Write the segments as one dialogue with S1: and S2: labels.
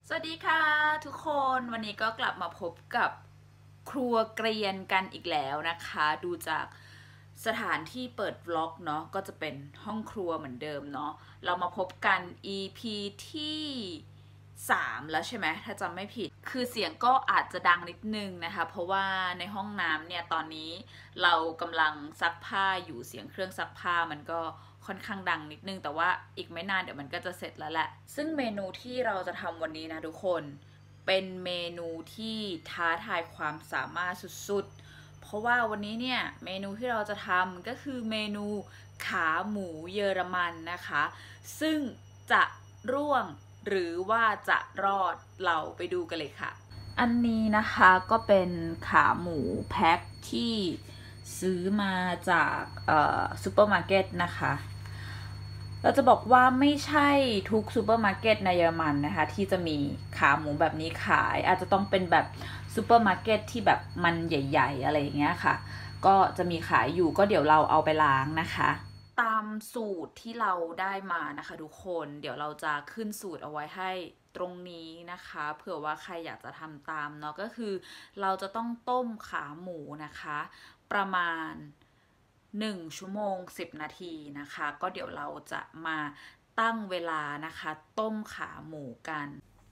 S1: สวัสดีค่ะทุกคนวันนี้ก็กลับมาพบกับครัวเกรียนกันอีกแล้วนะคะดูจากสถานที่เปิดวล็อกเนาะก็จะเป็นห้องครัวเหมือนเดิมเนาะเรามาพบกัน EP ที่3แล้วใช่ไหมถ้าจำไม่ผิดคือเสียงก็อาจจะดังนิดนึงนะคะเพราะว่าในห้องน้ำเนี่ยตอนนี้เรากำลังซักผ้าอยู่เสียงเครื่องซักผ้ามันก็ค่อนข้างดังนิดนึงแต่ว่าอีกไม่นานเดี๋ยวมันก็จะเสร็จแล้วแหละซึ่งเมนูที่เราจะทำวันนี้นะทุกคนเป็นเมนูที่ท้าทายความสามารถสุดๆเพราะว่าวันนี้เนี่ยเมนูที่เราจะทำก็คือเมนูขาหมูเยอรมันนะคะซึ่งจะร่วงหรือว่าจะรอดเราไปดูกันเลยค่ะอันนี้นะคะก็เป็นขาหมูแพ็คที่ซื้อมาจากซูเปอร์มาร์เก็ตนะคะเราจะบอกว่าไม่ใช่ทุกซูเปอร์มาร์เก็ตในเยอรมันนะคะที่จะมีขาหมูแบบนี้ขายอาจจะต้องเป็นแบบซูเปอร์มาร์เก็ตที่แบบมันใหญ่ๆอะไรอย่างเงี้ยค่ะก็จะมีขายอยู่ก็เดี๋ยวเราเอาไปล้างนะคะตามสูตรที่เราได้มานะคะทุกคนเดี๋ยวเราจะขึ้นสูตรเอาไว้ให้ตรงนี้นะคะเผื่อว่าใครอยากจะทำตามเนาะก็คือเราจะต้องต้มขาหมูนะคะประมาณ1 ชั่วโมง 10 นาทีนะคะก็เดี๋ยวเราจะมาตั้งเวลานะคะต้มขาหมูกัน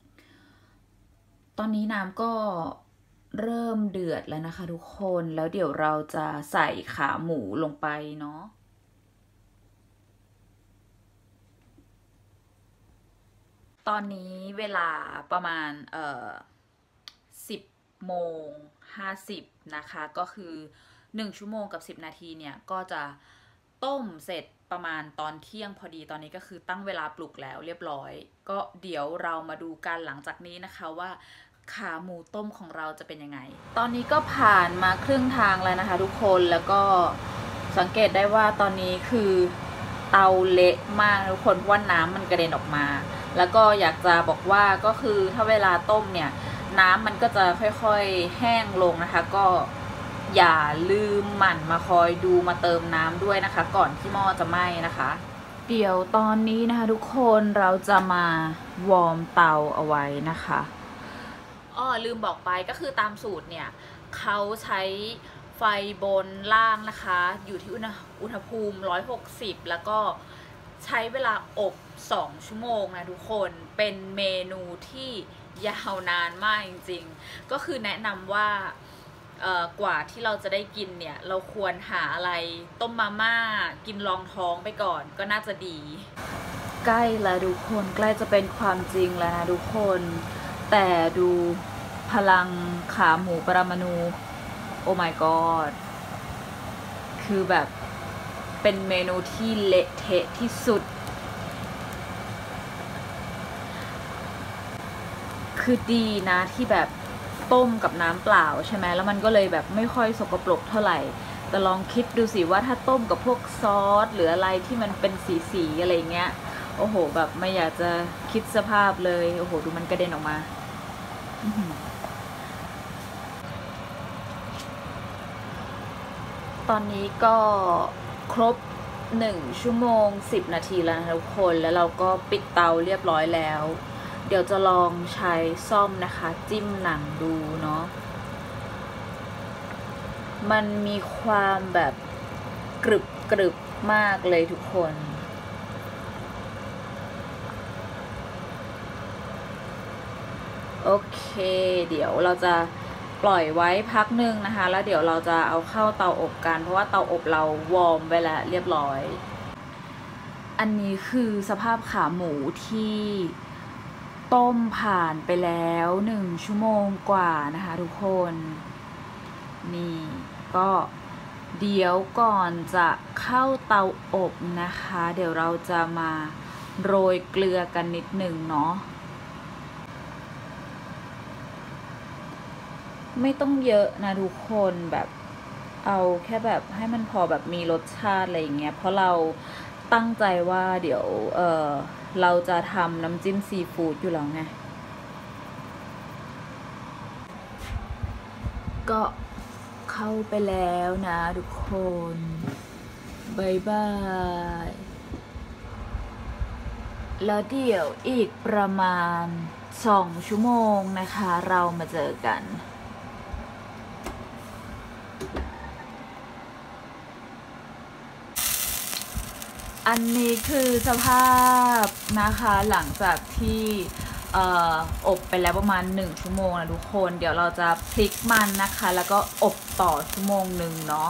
S1: ตอนนี้น้ำก็เริ่มเดือดแล้วนะคะทุกคนแล้วเดี๋ยวเราจะใส่ขาหมูลงไปเนาะตอนนี้เวลาประมาณ10 โมง 50นะคะก็คือ1 ชั่วโมงกับ10 นาทีเนี่ยก็จะต้มเสร็จประมาณตอนเที่ยงพอดีตอนนี้ก็คือตั้งเวลาปลุกแล้วเรียบร้อยก็เดี๋ยวเรามาดูกันหลังจากนี้นะคะว่าขาหมูต้มของเราจะเป็นยังไงตอนนี้ก็ผ่านมาครึ่งทางแล้วนะคะทุกคนแล้วก็สังเกตได้ว่าตอนนี้คือเตาเละมากทุกคนเพราะว่าน้ำมันกระเด็นออกมาแล้วก็อยากจะบอกว่าก็คือถ้าเวลาต้มเนี่ยน้ำมันก็จะค่อยๆแห้งลงนะคะก็อย่าลืมหมั่นมาคอยดูมาเติมน้ำด้วยนะคะก่อนที่หม้อจะไหม้นะคะเดี๋ยวตอนนี้นะคะทุกคนเราจะมาวอร์มเตาเอาไว้นะคะลืมบอกไปก็คือตามสูตรเนี่ยเขาใช้ไฟบนล่างนะคะอยู่ที่อุณหภูมิ160แล้วก็ใช้เวลาอบ2 ชั่วโมงนะทุกคนเป็นเมนูที่ยาวนานมากจริงๆก็คือแนะนำว่ากว่าที่เราจะได้กินเนี่ยเราควรหาอะไรต้มมาม่ากินรองท้องไปก่อนก็น่าจะดีใกล้แล้วทุกคนใกล้จะเป็นความจริงแล้วนะทุกคนแต่ดูพลังขาหมูปรมาณูโอ้ my god คือแบบเป็นเมนูที่เละเทะที่สุดคือดีนะที่แบบต้มกับน้ำเปล่าใช่ไหมแล้วมันก็เลยแบบไม่ค่อยสกปรกเท่าไหร่แต่ลองคิดดูสิว่าถ้าต้มกับพวกซอสหรืออะไรที่มันเป็นสีอะไรเงี้ยโอ้โหแบบไม่อยากจะคิดสภาพเลยโอ้โหดูมันกระเด็นออกมาตอนนี้ก็ครบ1 ชั่วโมง 10 นาทีแล้วนะทุกคนแล้วเราก็ปิดเตาเรียบร้อยแล้วเดี๋ยวจะลองใช้ซ่อมนะคะจิ้มหนังดูเนาะมันมีความแบบกรึบมากเลยทุกคนโอเคเดี๋ยวเราจะปล่อยไว้พักหนึ่งนะคะแล้วเดี๋ยวเราจะเอาเข้าเตาอบกันเพราะว่าเตาอบเราวอร์มไว้แล้วเรียบร้อยอันนี้คือสภาพขาหมูที่ต้มผ่านไปแล้ว1 ชั่วโมงกว่านะคะทุกคนนี่ก็เดี๋ยวก่อนจะเข้าเตาอบนะคะเดี๋ยวเราจะมาโรยเกลือกันนิดหนึ่งเนาะไม่ต้องเยอะนะทุกคนแบบเอาแค่แบบให้มันพอแบบมีรสชาติอะไรอย่างเงี้ยเพราะเราตั้งใจว่าเดี๋ยวเราจะทำน้ำจิ้มซีฟู้ดอยู่แล้วไงก็เข้าไปแล้วนะทุกคนบายบายแล้วเดี๋ยวอีกประมาณ 2 ชั่วโมงนะคะเรามาเจอกันอันนี้คือสภาพนะคะหลังจากที่อบไปแล้วประมาณ1 ชั่วโมงนะทุกคนเดี๋ยวเราจะพลิกมันนะคะแล้วก็อบต่อ1 ชั่วโมงเนาะ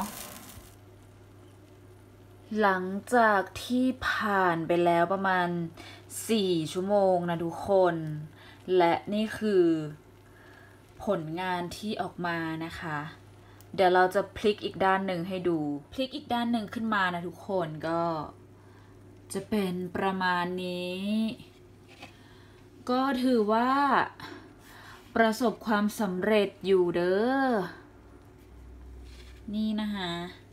S1: หลังจากที่ผ่านไปแล้วประมาณ4 ชั่วโมงนะทุกคนและนี่คือผลงานที่ออกมานะคะเดี๋ยวเราจะพลิกอีกด้านหนึ่งให้ดูพลิกอีกด้านหนึ่งขึ้นมานะทุกคนก็จะเป็นประมาณนี้ก็ถือว่าประสบความสำเร็จอยู่เด้อนี่นะคะ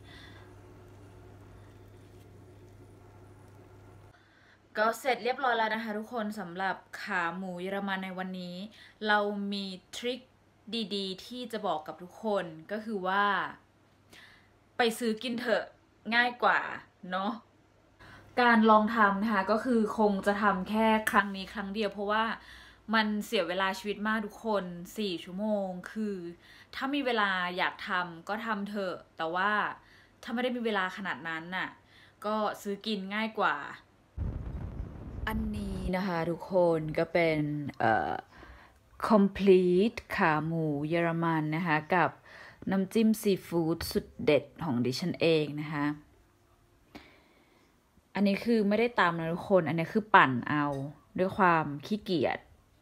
S1: ก็เสร็จเรียบร้อยแล้วนะคะทุกคนสำหรับขาหมูเยอรมันในวันนี้เรามีทริคดีๆที่จะบอกกับทุกคนก็คือว่าไปซื้อกินเถอะง่ายกว่าเนาะการลองทำนะคะก็คือคงจะทำแค่ครั้งนี้ครั้งเดียวเพราะว่ามันเสียเวลาชีวิตมากทุกคน4 ชั่วโมงคือถ้ามีเวลาอยากทำก็ทำเถอะแต่ว่าถ้าไม่ได้มีเวลาขนาดนั้นน่ะก็ซื้อกินง่ายกว่าอันนี้นะคะทุกคนก็เป็นcomplete ขาหมูเยอรมันนะคะกับน้ำจิ้มซีฟู้ดสุดเด็ดของดิฉันเองนะคะอันนี้คือไม่ได้ตำนะทุกคนอันนี้คือปั่นเอาด้วยความขี้เกียจ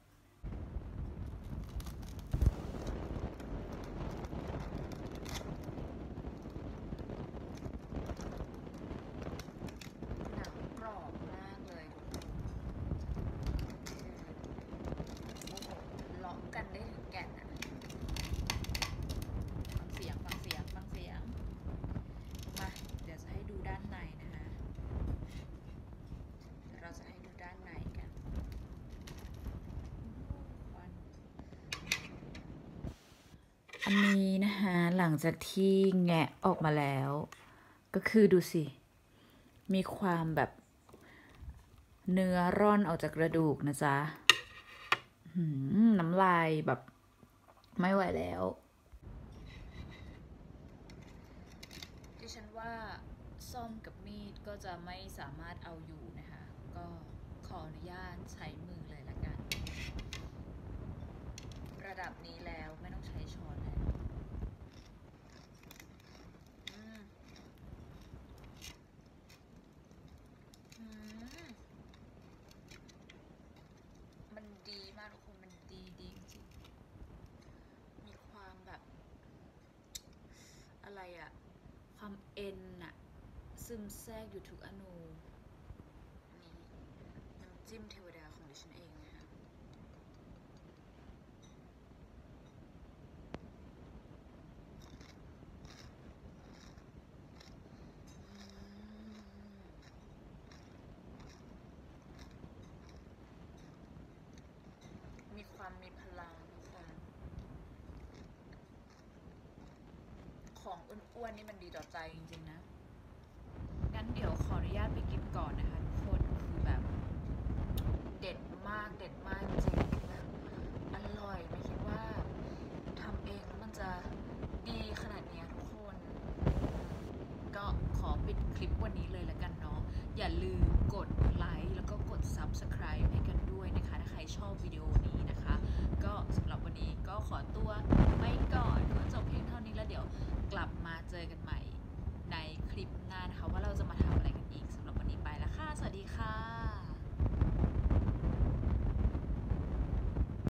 S1: หนังกรอบมากเลยเลาะกันได้ถึงแก่นอะฟังเสียงมาเดี๋ยวจะให้ดูด้านในนะคะเราจะให้ดูด้านในกันอันนี้นะคะหลังจากที่แงะออกมาแล้วก็คือดูสิมีความแบบเนื้อร่อนออกจากกระดูกนะจ๊ะน้ำลายแบบไม่ไหวแล้วดิฉันว่าซ่อมกับมีดก็จะไม่สามารถเอาอยู่นะคะก็ขออนุญาตใช้มือเลยละกันระดับนี้แล้วไม่ต้องใช้ช้อนแล้วมันดีมากทุกคนมันดีจริงมีความแบบอะไรอะความเอ็นอะซึมแทรกอยู่ทุกอนูนี่น้ำจิ้มเทวดาของดิฉันเองนะคะมีความมีพลังทุกคนของอ้วนๆนี่มันดีต่อใจจริงๆนะงั้นเดี๋ยวขออนุญาตไปกินก่อนนะคะทุกคนคือแบบเด็ดมากจริงแบบอร่อยไม่คิดว่าทำเองแล้วมันจะดีขนาดนี้ทุกคนก็ขอปิดคลิปวันนี้เลยละกันเนาะอย่าลืมกดไลค์แล้วก็กด Subscribe ให้กันด้วยนะคะถ้าใครชอบวิดีโอนี้นะคะก็สำหรับวันนี้ก็ขอตัวไปก่อน